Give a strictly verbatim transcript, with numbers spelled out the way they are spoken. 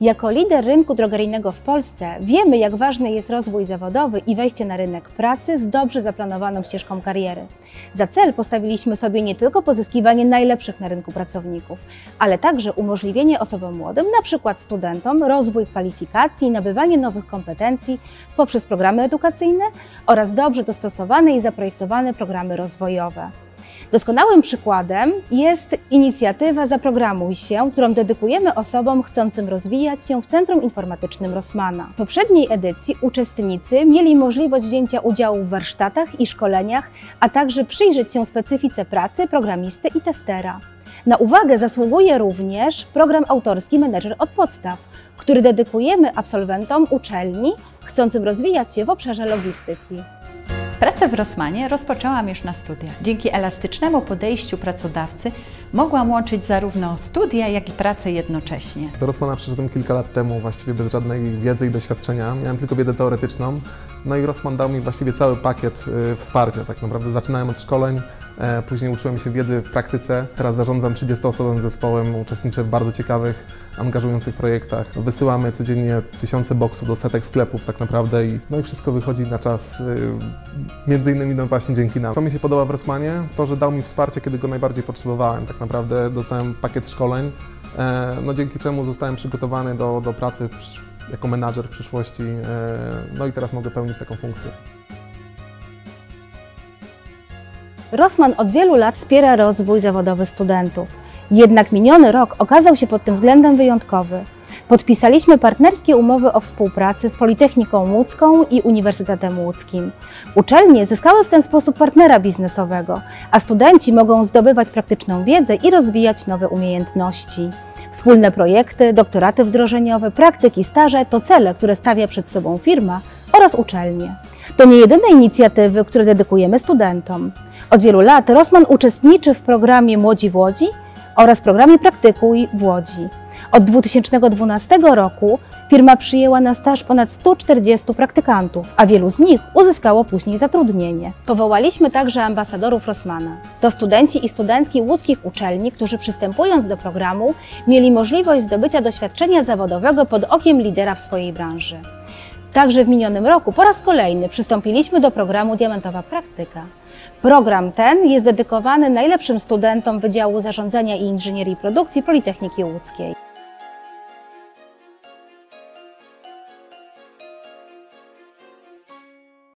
Jako lider rynku drogeryjnego w Polsce wiemy, jak ważny jest rozwój zawodowy i wejście na rynek pracy z dobrze zaplanowaną ścieżką kariery. Za cel postawiliśmy sobie nie tylko pozyskiwanie najlepszych na rynku pracowników, ale także umożliwienie osobom młodym, na przykład studentom, rozwój kwalifikacji i nabywanie nowych kompetencji poprzez programy edukacyjne oraz dobrze dostosowane i zaprojektowane programy rozwojowe. Doskonałym przykładem jest inicjatywa Zaprogramuj się, którą dedykujemy osobom chcącym rozwijać się w Centrum Informatycznym Rossmana. W poprzedniej edycji uczestnicy mieli możliwość wzięcia udziału w warsztatach i szkoleniach, a także przyjrzeć się specyfice pracy programisty i testera. Na uwagę zasługuje również program autorski Menedżer od podstaw, który dedykujemy absolwentom uczelni chcącym rozwijać się w obszarze logistyki. Pracę w Rossmanie rozpoczęłam już na studiach. Dzięki elastycznemu podejściu pracodawcy mogłam łączyć zarówno studia, jak i pracę jednocześnie. Do Rossmana przyszedłem kilka lat temu, właściwie bez żadnej wiedzy i doświadczenia. Miałem tylko wiedzę teoretyczną. No i Rossman dał mi właściwie cały pakiet y, wsparcia. Tak naprawdę zaczynałem od szkoleń, e, później uczyłem się wiedzy w praktyce. Teraz zarządzam trzydziestoosobowym zespołem, uczestniczę w bardzo ciekawych, angażujących projektach. Wysyłamy codziennie tysiące boksów do setek sklepów tak naprawdę i, no i wszystko wychodzi na czas, y, między innymi no właśnie dzięki nam. Co mi się podoba w Rossmanie, to że dał mi wsparcie, kiedy go najbardziej potrzebowałem. Tak naprawdę dostałem pakiet szkoleń, e, no dzięki czemu zostałem przygotowany do, do pracy w, jako menadżer w przyszłości, no i teraz mogę pełnić taką funkcję. Rossman od wielu lat wspiera rozwój zawodowy studentów. Jednak miniony rok okazał się pod tym względem wyjątkowy. Podpisaliśmy partnerskie umowy o współpracy z Politechniką Łódzką i Uniwersytetem Łódzkim. Uczelnie zyskały w ten sposób partnera biznesowego, a studenci mogą zdobywać praktyczną wiedzę i rozwijać nowe umiejętności. Wspólne projekty, doktoraty wdrożeniowe, praktyki, staże to cele, które stawia przed sobą firma oraz uczelnie. To nie jedyne inicjatywy, które dedykujemy studentom. Od wielu lat Rossman uczestniczy w programie Młodzi w Łodzi oraz programie Praktykuj w Łodzi. Od dwa tysiące dwunastego roku firma przyjęła na staż ponad stu czterdziestu praktykantów, a wielu z nich uzyskało później zatrudnienie. Powołaliśmy także ambasadorów Rossmana. To studenci i studentki łódzkich uczelni, którzy przystępując do programu mieli możliwość zdobycia doświadczenia zawodowego pod okiem lidera w swojej branży. Także w minionym roku po raz kolejny przystąpiliśmy do programu Diamentowa Praktyka. Program ten jest dedykowany najlepszym studentom Wydziału Zarządzania i Inżynierii Produkcji Politechniki Łódzkiej.